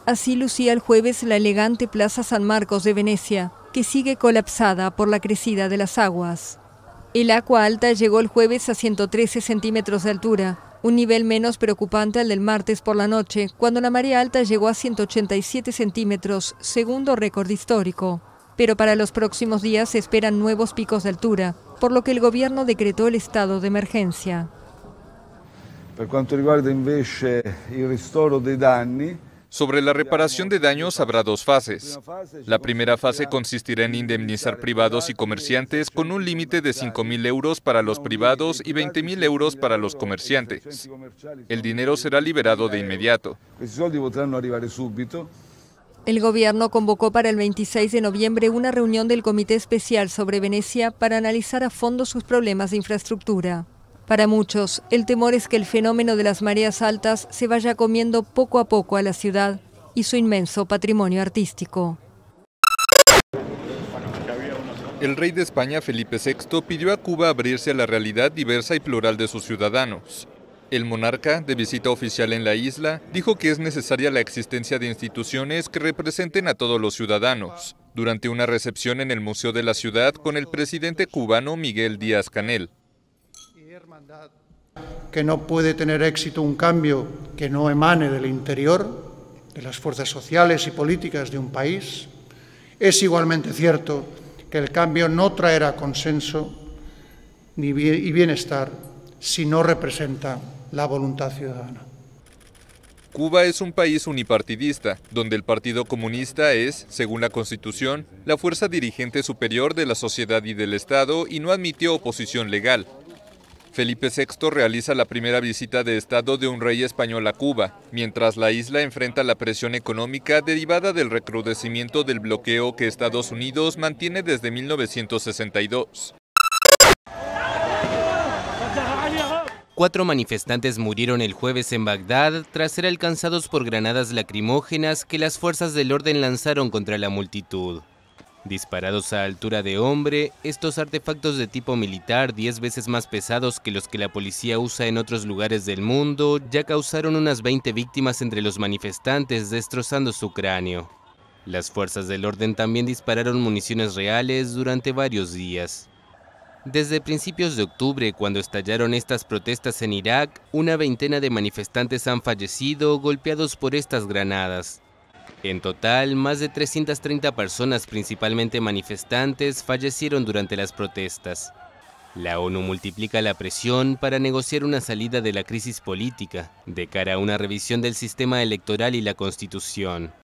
Así lucía el jueves la elegante Plaza San Marcos de Venecia, que sigue colapsada por la crecida de las aguas. El agua alta llegó el jueves a 113 centímetros de altura, un nivel menos preocupante al del martes por la noche, cuando la marea alta llegó a 187 centímetros, segundo récord histórico. Pero para los próximos días se esperan nuevos picos de altura, por lo que el gobierno decretó el estado de emergencia. Per quanto riguarda invece il ristoro dei danni, sobre la reparación de daños habrá dos fases. La primera fase consistirá en indemnizar privados y comerciantes con un límite de 5.000 euros para los privados y 20.000 euros para los comerciantes. El dinero será liberado de inmediato. El gobierno convocó para el 26 de noviembre una reunión del Comité Especial sobre Venecia para analizar a fondo sus problemas de infraestructura. Para muchos, el temor es que el fenómeno de las mareas altas se vaya comiendo poco a poco a la ciudad y su inmenso patrimonio artístico. El rey de España, Felipe VI, pidió a Cuba abrirse a la realidad diversa y plural de sus ciudadanos. El monarca, de visita oficial en la isla, dijo que es necesaria la existencia de instituciones que representen a todos los ciudadanos, durante una recepción en el Museo de la Ciudad con el presidente cubano Miguel Díaz-Canel. Que no puede tener éxito un cambio que no emane del interior, de las fuerzas sociales y políticas de un país. Es igualmente cierto que el cambio no traerá consenso y bienestar si no representa la voluntad ciudadana. Cuba es un país unipartidista, donde el Partido Comunista es, según la Constitución, la fuerza dirigente superior de la sociedad y del Estado y no admitió oposición legal. Felipe VI realiza la primera visita de Estado de un rey español a Cuba, mientras la isla enfrenta la presión económica derivada del recrudecimiento del bloqueo que Estados Unidos mantiene desde 1962. 4 manifestantes murieron el jueves en Bagdad tras ser alcanzados por granadas lacrimógenas que las fuerzas del orden lanzaron contra la multitud. Disparados a altura de hombre, estos artefactos de tipo militar, 10 veces más pesados que los que la policía usa en otros lugares del mundo, ya causaron unas 20 víctimas entre los manifestantes, destrozando su cráneo. Las fuerzas del orden también dispararon municiones reales durante varios días. Desde principios de octubre, cuando estallaron estas protestas en Irak, una veintena de manifestantes han fallecido golpeados por estas granadas. En total, más de 330 personas, principalmente manifestantes, fallecieron durante las protestas. La ONU multiplica la presión para negociar una salida de la crisis política, de cara a una revisión del sistema electoral y la Constitución.